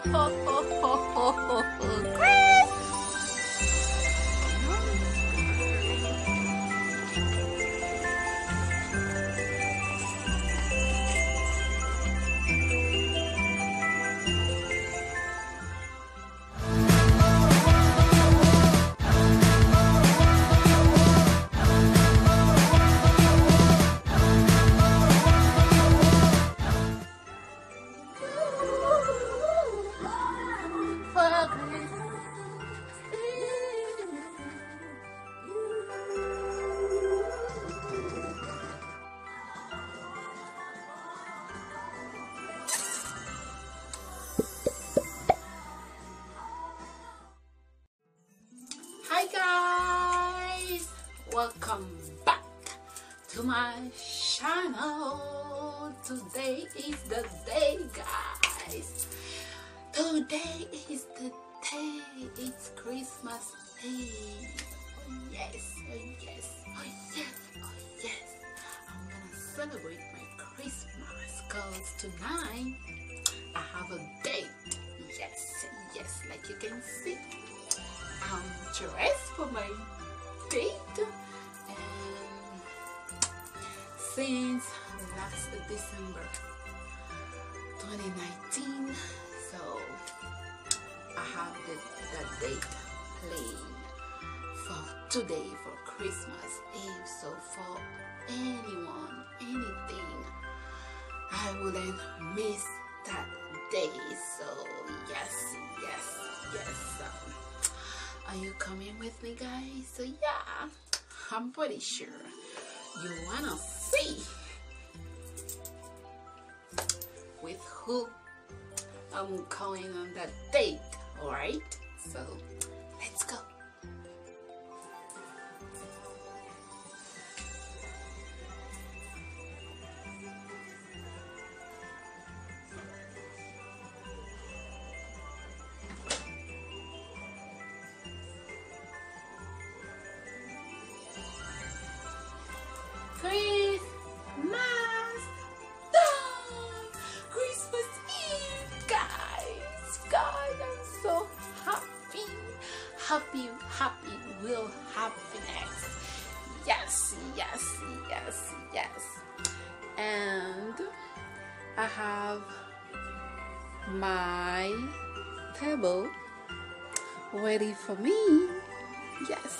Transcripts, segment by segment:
ho, ho, ho, ho, ho, ho. Chris! Hi guys, welcome back to my channel. Today is the day, guys. Today is the day. It's Christmas Eve. Oh yes, oh yes, oh yes, oh yes. I'm gonna celebrate my Christmas cause tonight I have a date. Yes, yes, like you can see. I'm dressed for my date, and since last December 2019, so I have the date planned for today for Christmas Eve. So for anyone, anything, I wouldn't miss that day. So yes, yes, yes. Are you coming with me, guys? So yeah, I'm pretty sure you wanna see with who I'm going on that date, alright? So let's go. Christmas time! Christmas Eve, guys! Guys, I'm so happy. Happy will happiness. Yes, yes, yes, yes. And I have my table ready for me. Yes.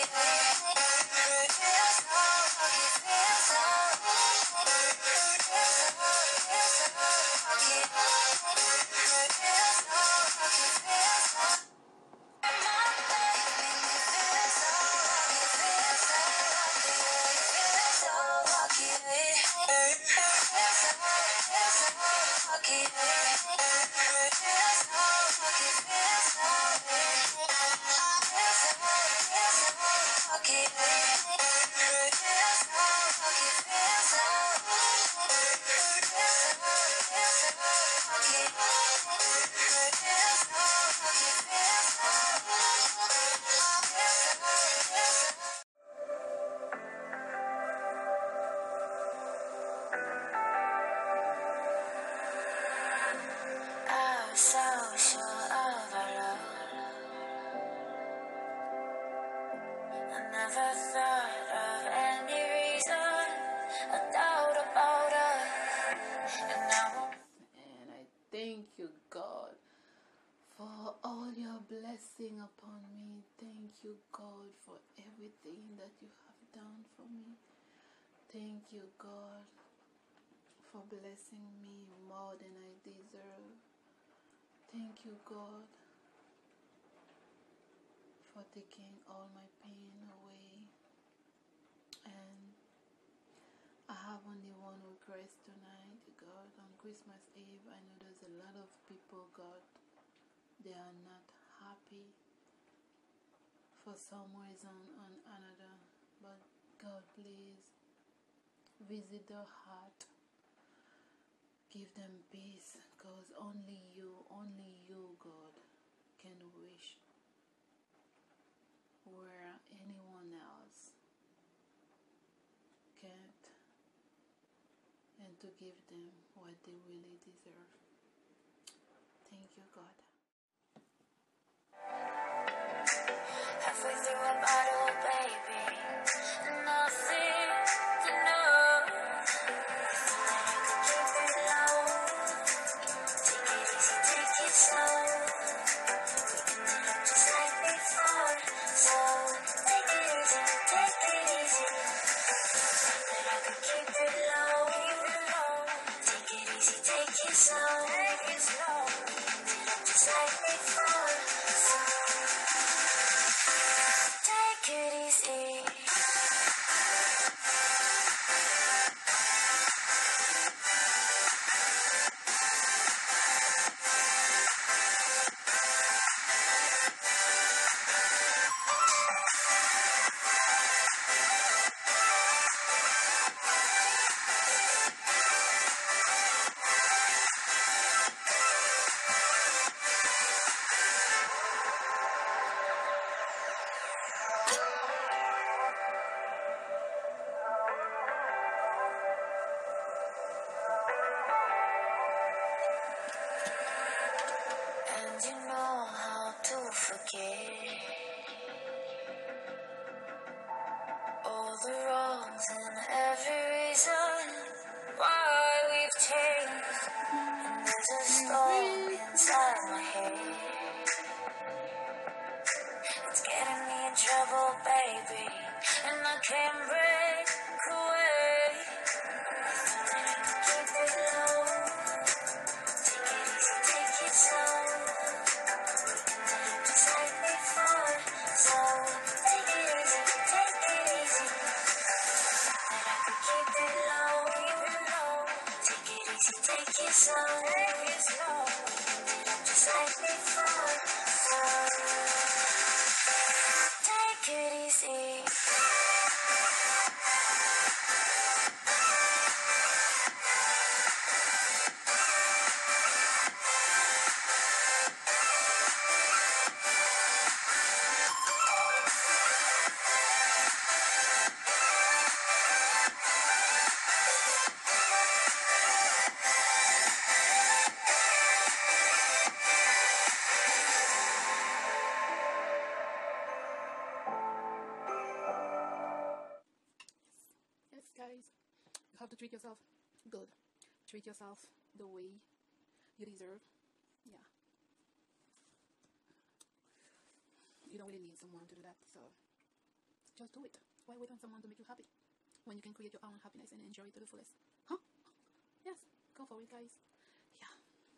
Thank you, God, for all your blessing upon me. Thank you, God, for everything that you have done for me. Thank you, God, for blessing me more than I deserve. Thank you, God, for taking all my pain away. And I have only one request tonight, God. On Christmas Eve, I know there's a lot of people, God, they are not happy for some reason or another. But God, please visit their heart. Give them peace, because only you, God, can wish where anyone else can't, and to give them what they really deserve. Thank you, God. Halfway through a bottle, baby, nothing to know. Keep it low, take it easy, take it slow. Just like before, so take it easy, take it easy. That I could keep it low, take it easy, take it slow. Just like before, so take it easy. And you know how to forget all the wrongs and every reason why we've changed. And there's a storm inside my head. It's getting me in trouble, baby, and I can't break away. Keep it low, take it easy, take it slow. Just like before, so take it easy, take it easy. That I could keep it low, take it easy, take it slow. Just like before, so take it easy. Yes, guys, you have to treat yourself good. Treat yourself the way you deserve. Yeah. You don't really need someone to do that, so Just do it. Why wait on someone to make you happy when you can create your own happiness and enjoy it to the fullest? Huh? Yes, go for it, guys. Yeah.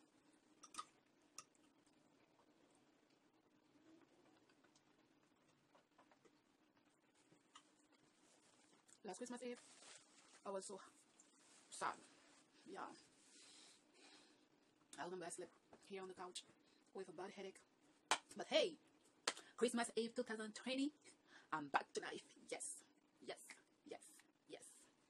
Last Christmas Eve, I was so sad. Yeah. I remember I slept here on the couch with a bad headache. But hey, Christmas Eve 2020, I'm back to life. Yes, yes, yes, yes.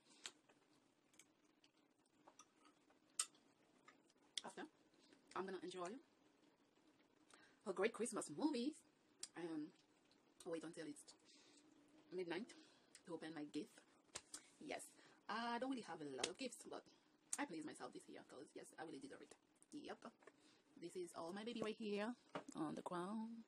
After, I'm gonna enjoy a great Christmas movie and wait until it's midnight to open my gift. Yes, I don't really have a lot of gifts, but I please myself this year because yes, I really deserve it. Yep, this is all my baby right here on the ground.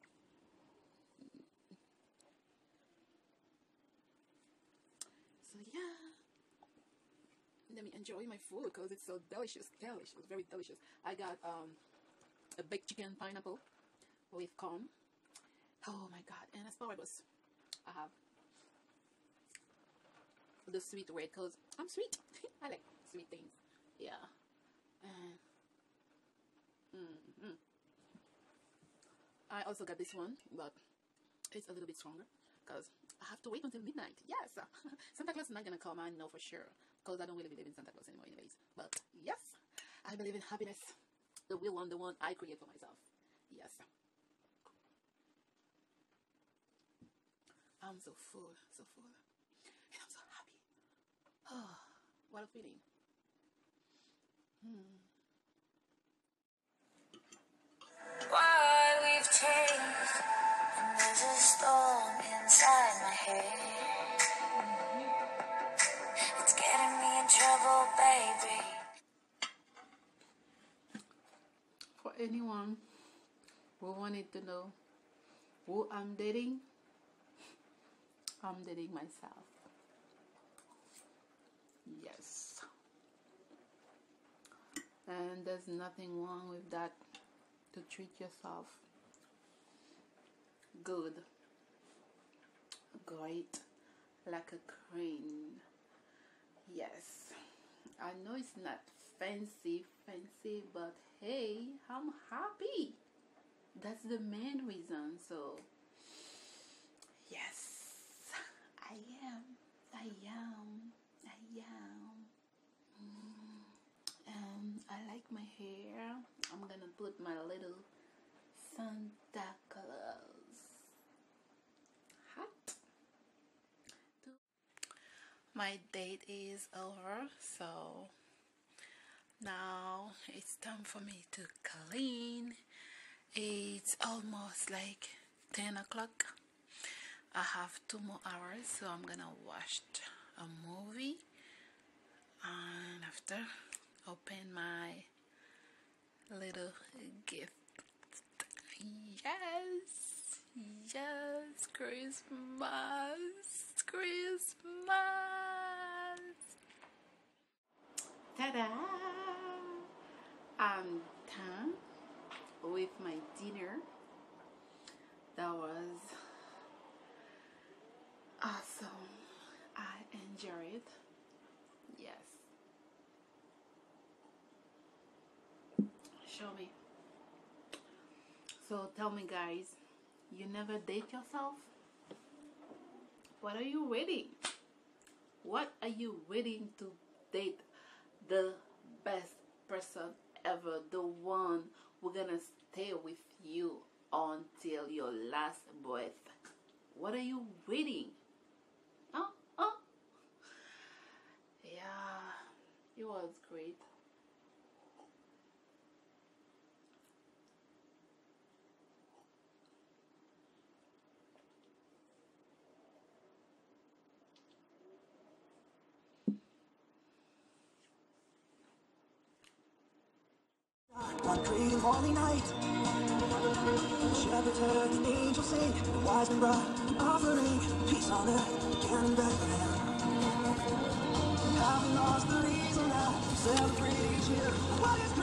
So yeah, let me enjoy my food because it's so delicious, very delicious. I got a baked chicken pineapple with corn. Oh my god! And asparagus. I have the sweet red because I'm sweet. I like sweet things. Yeah. And I also got this one, but it's a little bit stronger because I have to wait until midnight. Yes, Santa Claus is not gonna come. I know for sure because I don't really believe in Santa Claus anymore, anyways. But yes, I believe in happiness, the real one, the one I create for myself. Yes. I'm so full, and I'm so happy. Oh, what a feeling. Why we've changed, and there's a storm inside my head. It's getting me in trouble, baby. For anyone who wanted to know who I'm dating myself. Yes. And there's nothing wrong with that, to treat yourself good, great, like a queen. Yes. I know it's not fancy, but hey, I'm happy. That's the main reason. So yes, I am. I like my hair. I'm gonna put my little Santa Claus hat. My date is over, so now it's time for me to clean. It's almost like 10 o'clock. I have 2 more hours, so I'm gonna watch a movie and after open my little gift. Yes, Christmas. Ta-da! I'm done with my dinner. That was awesome. I enjoyed it. Yes. Show me. So tell me, guys, you never date yourself? What are you waiting? What are you waiting to date the best person ever, the one who's gonna stay with you until your last breath? What are you waiting? Yeah, it was great. One great and holy night, shepherds heard an angel sing, the wise men brought an offering, peace on earth, began in Bethlehem. Having lost the reason now to celebrate each year, what is